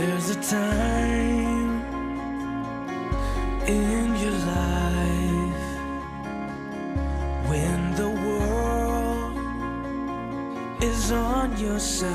There's a time in your life when the world is on your side.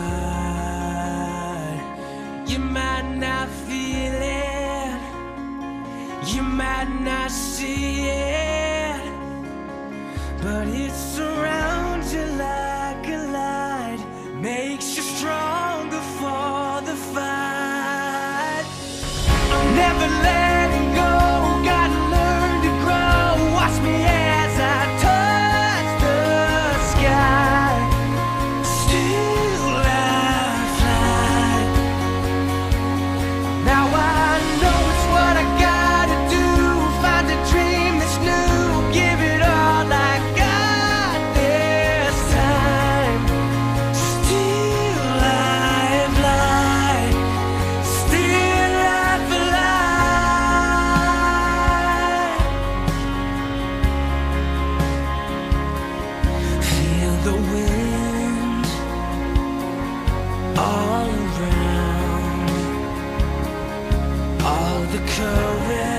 You might not feel it, you might not see it, but it surrounds you like a light, makes you stronger for the fight. Never letting go, gotta learn to grow. Watch me as I touch the sky. Still I fly. Now I know it's what I gotta do. Find a dream that's new, give it all I got this time. Still I fly. Still I fly. Feel the wind all around, all the courage